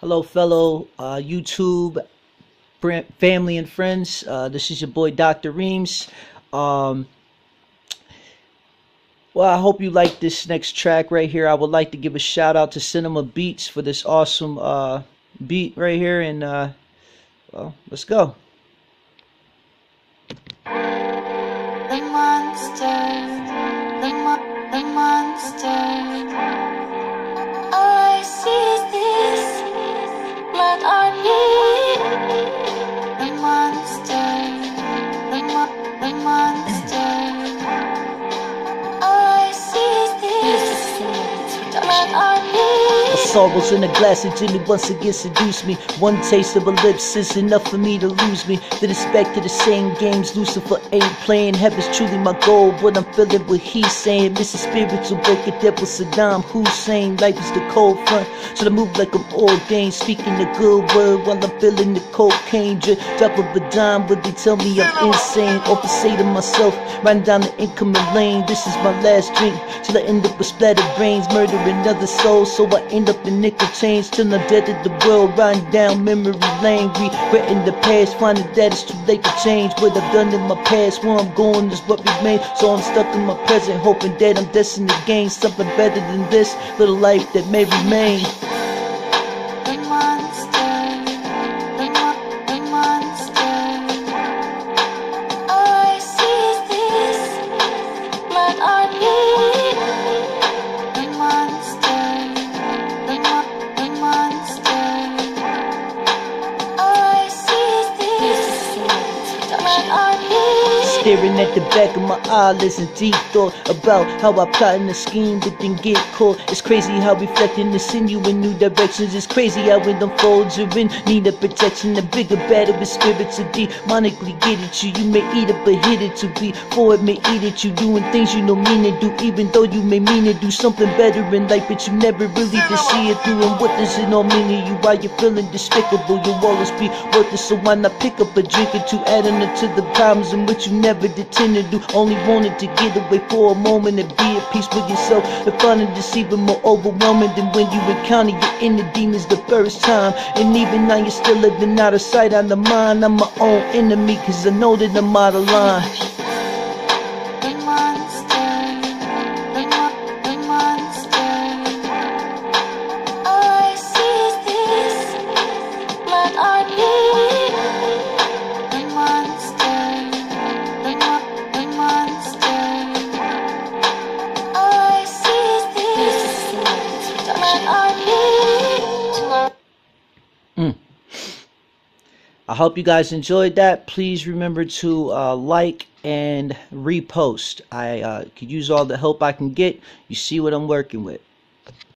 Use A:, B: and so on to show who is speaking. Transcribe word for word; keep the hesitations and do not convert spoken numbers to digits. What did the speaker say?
A: Hello, fellow uh, YouTube family and friends. Uh, this is your boy Doctor Eams. Um, well, I hope you like this next track right here. I would like to give a shout out to Cinema Beats for this awesome uh, beat right here. And uh, well, let's go.
B: The monster, the, mo the monster. All I see is this blood on me. The monster, the, mo the monster. All I see is this blood on me.
A: Sorrows in a glass of gin once again seduce me. One taste of a lips is enough for me to lose me. Then it's back to the same games. Lucifer ain't playing. Heaven's truly my goal, but I'm feeling what he's saying. Missus Spiritual break a devil Saddam Hussein. Life is the cold front, so I move like I'm ordained. Speaking the good word while I'm feeling the cocaine drip. Drop of a dime, but they tell me I'm insane. Often say to myself, riding down the incoming lane. This is my last drink, till I end up with splattered brains, murdering other souls. So I end up in nickel chains till I'm dead to the world, riding down memory lane, regretting the past, finding that it's too late to change what I've done in my past. Where I'm going is what remains, so I'm stuck in my present, hoping that I'm destined to gain something better than this little life that may remain.
B: The monster, the, mo the monster. All I see is this blood on me. The monster, the, mo the monster. All I see is this blood on me.
A: Staring at the back of my eyelids in deep thought about how I plot in a scheme but then get caught. It's crazy how reflecting is send you in new directions. It's crazy how it unfolds. You're in need of protection. A bigger battle with spirits to demonically get at you. You may eat it but hit it to be for it may eat at you. Doing things you don't mean to do, even though you may mean to do something better in life, but you never really can see it through. And what does it all mean to you? Why you're feeling despicable? You'll always be worthless, so why not pick up a drink or two, adding it to the problems in which you never did tend to do. Only wanted to get away for a moment and be at peace with yourself, and finding this even more overwhelming than when you encounter your inner demons the first time. And even now you're still living out of sight, out of mind. I'm my own enemy, cause I know that I'm out of line.
B: The monster, the, mo the monster. All I see is this blood on me. The monster, the, mo the monster. All I see is this blood on me.
A: Mm. I hope you guys enjoyed that. Please remember to uh, like and repost. I uh, could use all the help I can get. You see what I'm working with.